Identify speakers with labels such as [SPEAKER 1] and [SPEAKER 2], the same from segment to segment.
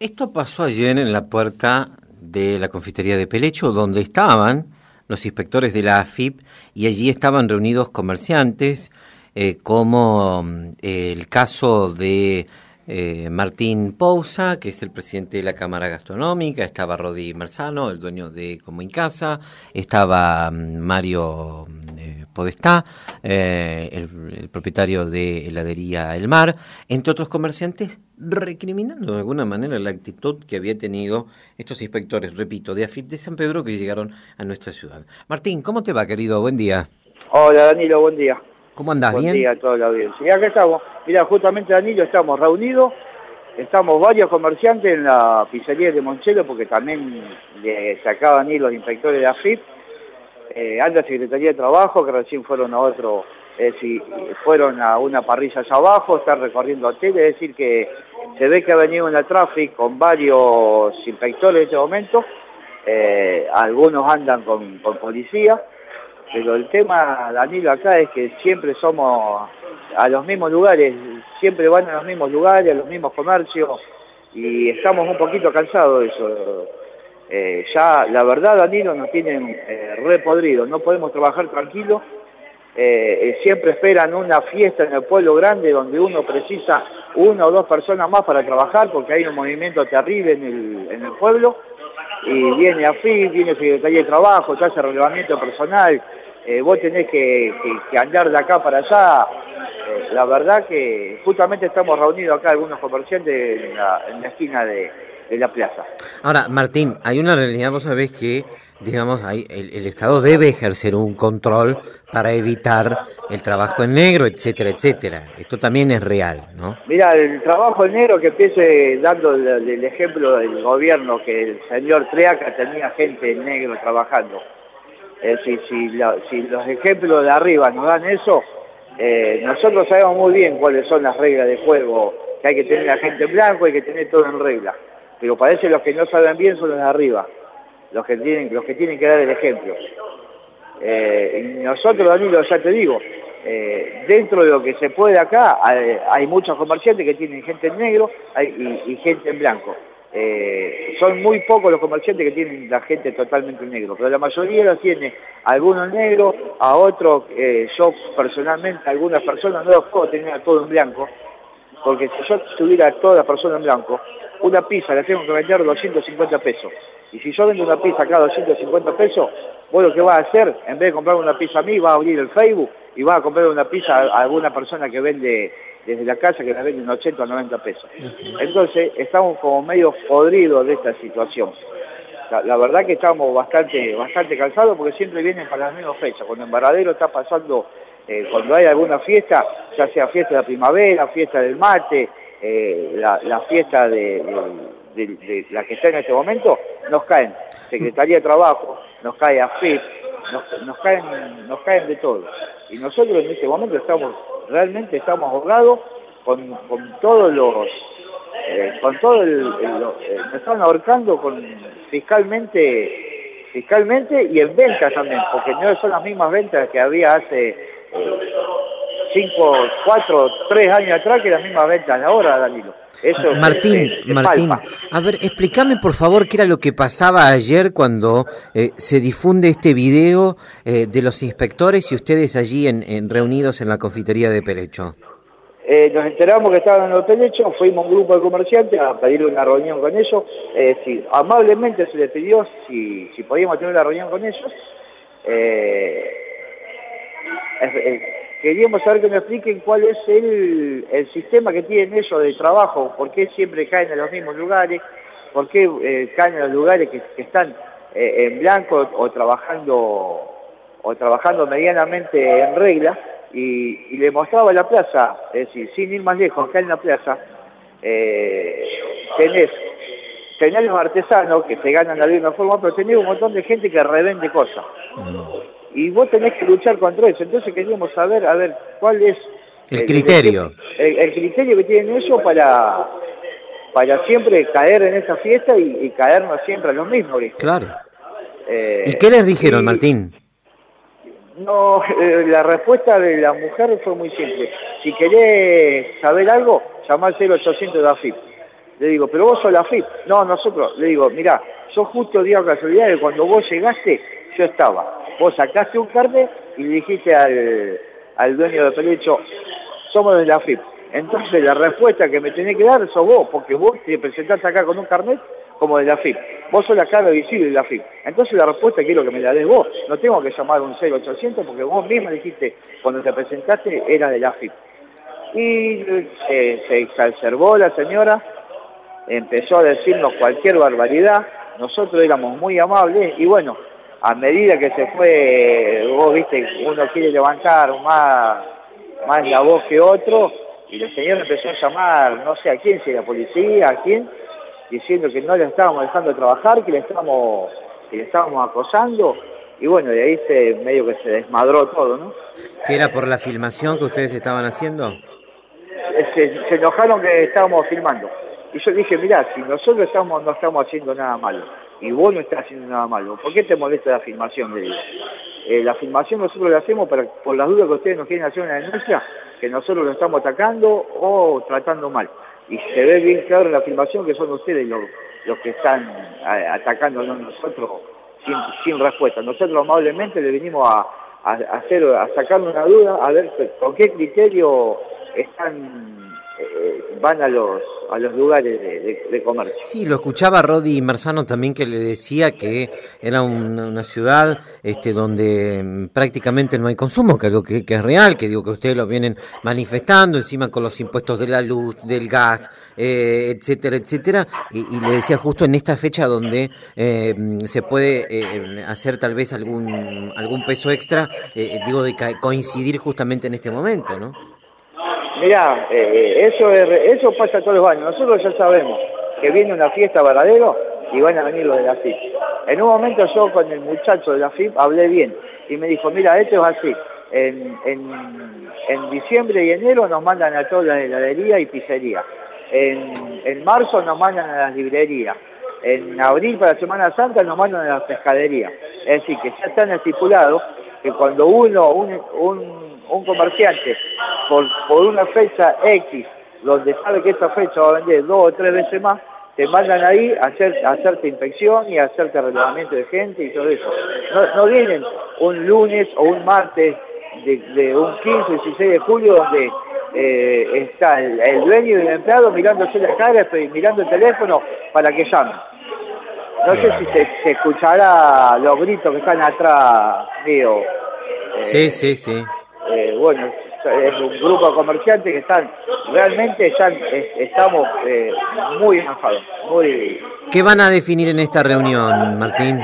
[SPEAKER 1] Esto pasó ayer en la puerta de la confitería de Pelecho, donde estaban los inspectores de la AFIP y allí estaban reunidos comerciantes, como el caso de Martín Pousa, que es el presidente de la Cámara Gastronómica, estaba Rodi Merzano, el dueño de Como en Casa, estaba Mario Podestá, el propietario de heladería El Mar, entre otros comerciantes, recriminando de alguna manera la actitud que había tenido estos inspectores, repito, de AFIP de San Pedro que llegaron a nuestra ciudad. Martín, ¿cómo te va, querido? Buen día.
[SPEAKER 2] Hola Danilo, buen día.
[SPEAKER 1] ¿Cómo andás?
[SPEAKER 2] Buen
[SPEAKER 1] ¿Bien?
[SPEAKER 2] día a toda la audiencia. Y acá estamos. Mira, justamente Danilo, estamos reunidos, estamos varios comerciantes en la pizzería de Monchelo, porque también se acaban de ir los inspectores de AFIP. Anda Secretaría de Trabajo, que recién fueron a otro, fueron a una parrilla allá abajo, están recorriendo hoteles, es decir que se ve que ha venido una tráfico con varios inspectores en este momento, algunos andan con policía. Pero el tema, Danilo, acá es que siempre somos a los mismos lugares, siempre van a los mismos lugares, a los mismos comercios, y estamos un poquito cansados de eso. Ya, la verdad, Danilo, nos tienen re podridos, no podemos trabajar tranquilos. Siempre esperan una fiesta en el pueblo grande donde uno precisa una o dos personas más para trabajar, porque hay un movimiento terrible en el pueblo, y viene AFIP, viene Secretaría de Trabajo, se hace relevamiento personal. Vos tenés que andar de acá para allá. La verdad que justamente estamos reunidos acá algunos comerciantes en la esquina de la plaza.
[SPEAKER 1] Ahora, Martín, hay una realidad, vos sabés que, digamos, el Estado debe ejercer un control para evitar el trabajo en negro, etcétera, etcétera. Esto también es real, ¿no?
[SPEAKER 2] Mira, el trabajo en negro, que empiece dando el ejemplo del gobierno, que el señor Triaca tenía gente en negro trabajando. Si los ejemplos de arriba nos dan eso, nosotros sabemos muy bien cuáles son las reglas de juego, que hay que tener a gente en blanco, hay que tener todo en regla. Pero parece los que no saben bien son los de arriba, los que tienen que dar el ejemplo. Y nosotros, Danilo, ya te digo, dentro de lo que se puede acá, hay muchos comerciantes que tienen gente en negro y gente en blanco. Son muy pocos los comerciantes que tienen la gente totalmente en negro, pero la mayoría los tiene algunos en negro, a otros, yo personalmente, algunas personas no los puedo tener a todo en blanco, porque si yo tuviera a todas las personas en blanco, una pizza la tengo que vender 250 pesos. Y si yo vendo una pizza acá a 250 pesos, vos lo que vas a hacer, en vez de comprar una pizza a mí, vas a abrir el Facebook y vas a comprar una pizza a alguna persona que vende desde la casa, que la vende en 80 o 90 pesos. Entonces, estamos como medio podridos de esta situación. La verdad que estamos bastante cansados porque siempre vienen para las mismas fechas. Cuando en Varadero está pasando, cuando hay alguna fiesta, ya sea fiesta de la primavera, fiesta del mate, la fiesta de la que está en este momento, nos caen Secretaría de Trabajo, nos cae AFIP, nos caen de todo. Y nosotros en este momento realmente estamos ahogados con todos los... nos están ahorcando fiscalmente y en ventas también, porque no son las mismas ventas que había hace 5, 4, 3 años atrás, que las mismas ventas de ahora, Danilo. Eso
[SPEAKER 1] Martín, a ver, explícame por favor qué era lo que pasaba ayer cuando se difunde este video de los inspectores y ustedes allí reunidos en la confitería de Pelecho.
[SPEAKER 2] Nos enteramos que estaban en el Pelecho, fuimos un grupo de comerciantes a pedir una reunión con ellos. Amablemente se les pidió si podíamos tener una reunión con ellos. Queríamos saber que nos expliquen cuál es el sistema que tienen ellos de trabajo, por qué siempre caen en los mismos lugares, por qué caen en los lugares que están en blanco o trabajando medianamente en regla, y le mostraba la plaza, es decir, sin ir más lejos, acá en la plaza tenés los artesanos que se ganan la vida de una forma, pero tenés un montón de gente que revende cosas. Y vos tenés que luchar contra eso. Entonces queríamos saber, cuál es
[SPEAKER 1] el criterio.
[SPEAKER 2] El criterio que tienen ellos para siempre caer en esa fiesta y caernos siempre a los mismos.
[SPEAKER 1] Claro. ¿Y qué les dijeron, Martín?
[SPEAKER 2] No, la respuesta de la mujer fue muy simple. Si querés saber algo, llamá al 0800 de AFIP. Le digo, pero vos sos la FIP. No, nosotros, le digo, mirá, yo justo dio casualidad que cuando vos llegaste, yo estaba. Vos sacaste un carnet y le dijiste al dueño de Pelecho, somos de la FIP. Entonces la respuesta que me tenés que dar sos vos, porque vos te presentás acá con un carnet como de la FIP. Vos sos la cara visible de la FIP. Entonces la respuesta quiero que me la des vos. No tengo que llamar a un 0800 porque vos misma dijiste, cuando te presentaste, era de la FIP. Y se exacerbó la señora, empezó a decirnos cualquier barbaridad, nosotros éramos muy amables y bueno, a medida que se fue, vos viste, uno quiere levantar más la voz que otro, y la señora empezó a llamar, no sé a quién, si a la policía, a quién, diciendo que no le estábamos dejando trabajar, que le estábamos acosando, y bueno, de ahí medio que se desmadró todo, ¿no?
[SPEAKER 1] ¿Qué era por la filmación que ustedes estaban haciendo?
[SPEAKER 2] Se enojaron que estábamos filmando. Y yo dije, mirá, si nosotros no estamos haciendo nada malo, y vos no estás haciendo nada malo, ¿por qué te molesta la filmación? Le digo. La filmación nosotros la hacemos por las dudas que ustedes nos quieren hacer una denuncia, que nosotros lo estamos atacando o tratando mal. Y se ve bien claro en la filmación que son ustedes los que están atacándonos nosotros sin respuesta. Nosotros amablemente le vinimos a sacarle una duda, a ver con qué criterio van a los lugares de comercio.
[SPEAKER 1] Sí, lo escuchaba Rodi Merzano también, que le decía que era una ciudad donde prácticamente no hay consumo, que algo que es real, que digo que ustedes lo vienen manifestando, encima con los impuestos de la luz, del gas, etcétera, etcétera, y le decía justo en esta fecha donde se puede hacer tal vez algún peso extra, de coincidir justamente en este momento, ¿no?
[SPEAKER 2] Mirá, eso pasa todos los años. Nosotros ya sabemos que viene una fiesta Varadero y van a venir los de la FIP. En un momento yo con el muchacho de la FIP hablé bien y me dijo, mira, esto es así. En diciembre y enero nos mandan a toda la heladería y pizzería. En marzo nos mandan a las librerías. En abril para Semana Santa nos mandan a las pescaderías. Es decir, que ya están estipulados que cuando un comerciante por una fecha X, donde sabe que esa fecha va a vender 2 o 3 veces más, te mandan ahí a hacerte inspección y a hacerte relevamiento de gente y todo eso. No vienen un lunes o un martes de un 15 o 16 de julio donde está el dueño y el empleado mirándose la cara y mirando el teléfono para que llamen. No sé si se escuchará los gritos que están atrás mío.
[SPEAKER 1] Sí.
[SPEAKER 2] Bueno, es un grupo de comerciantes que realmente estamos muy enojados.
[SPEAKER 1] ¿Qué van a definir en esta reunión, Martín?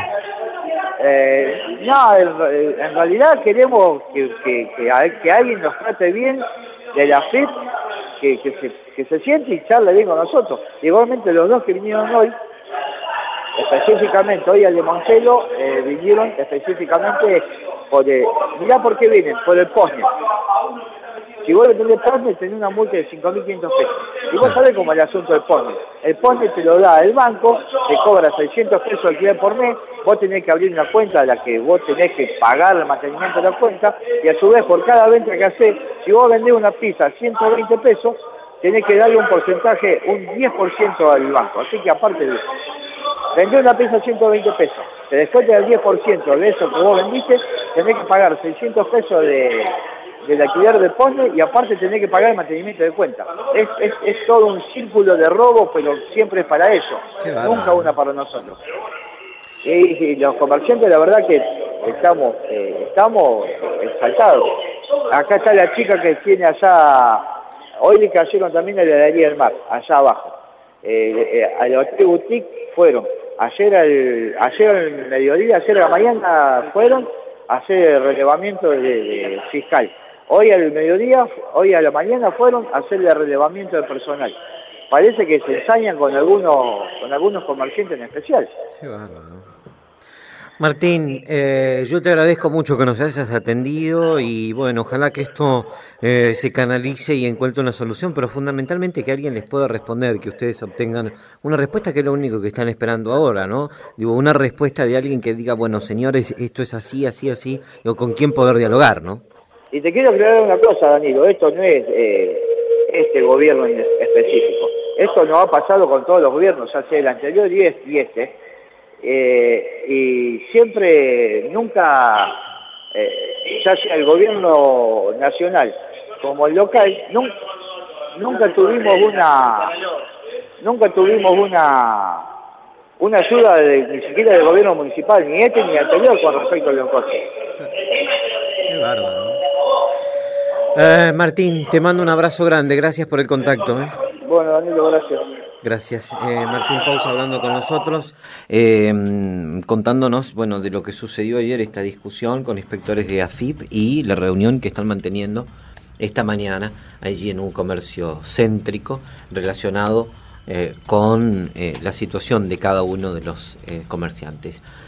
[SPEAKER 2] En realidad queremos que alguien nos trate bien de la FIP, que se siente y charle bien con nosotros. Igualmente los dos que vinieron hoy, específicamente hoy al de Montelo, vinieron específicamente mirá por qué vienen, por el POSNE. Si vos le tenés POSNE, tenés una multa de 5.500 pesos. Y vos sabés cómo es el asunto del POSNE. El POSNE te lo da el banco, te cobra 600 pesos alquiler por mes, vos tenés que abrir una cuenta a la que vos tenés que pagar el mantenimiento de la cuenta, y a su vez por cada venta que hacés, si vos vendés una pizza a 120 pesos, tenés que darle un porcentaje, un 10% al banco. Así que aparte de vender una pizza a 120 pesos, te descuentan el 10% de eso que vos vendiste, tenés que pagar 600 pesos del alquiler de POSNE y aparte tenés que pagar el mantenimiento de cuenta. Es todo un círculo de robo, pero siempre es para eso, nunca una para nosotros. Y los comerciantes, la verdad que estamos exaltados. Acá está la chica que tiene allá, hoy le cayeron también a la heladería del mar, allá abajo. A los tres boutiques fueron. Ayer al mediodía, ayer a la mañana fueron a hacer el relevamiento de fiscal. Hoy al mediodía, hoy a la mañana fueron a hacer el relevamiento de personal. Parece que se ensañan con algunos comerciantes en especial.
[SPEAKER 1] Qué bárbaro. Martín, yo te agradezco mucho que nos hayas atendido y bueno, ojalá que esto se canalice y encuentre una solución, pero fundamentalmente que alguien les pueda responder, que ustedes obtengan una respuesta, que es lo único que están esperando ahora, ¿no? Digo, una respuesta de alguien que diga, bueno, señores, esto es así, así, así, o con quién poder dialogar, ¿no?
[SPEAKER 2] Y te quiero aclarar una cosa, Danilo, esto no es este gobierno en específico. Esto no ha pasado con todos los gobiernos, ya sea el anterior y este. Y siempre, nunca, ya sea el gobierno nacional como el local, nunca tuvimos una ayuda ni siquiera del gobierno municipal, ni este ni anterior, con respecto a los costos.
[SPEAKER 1] Qué bárbaro. Martín, te mando un abrazo grande, gracias por el contacto.
[SPEAKER 2] Bueno, Danilo, gracias.
[SPEAKER 1] Gracias. Martín Pausa hablando con nosotros, contándonos, bueno, de lo que sucedió ayer, esta discusión con inspectores de AFIP y la reunión que están manteniendo esta mañana allí en un comercio céntrico relacionado con la situación de cada uno de los comerciantes.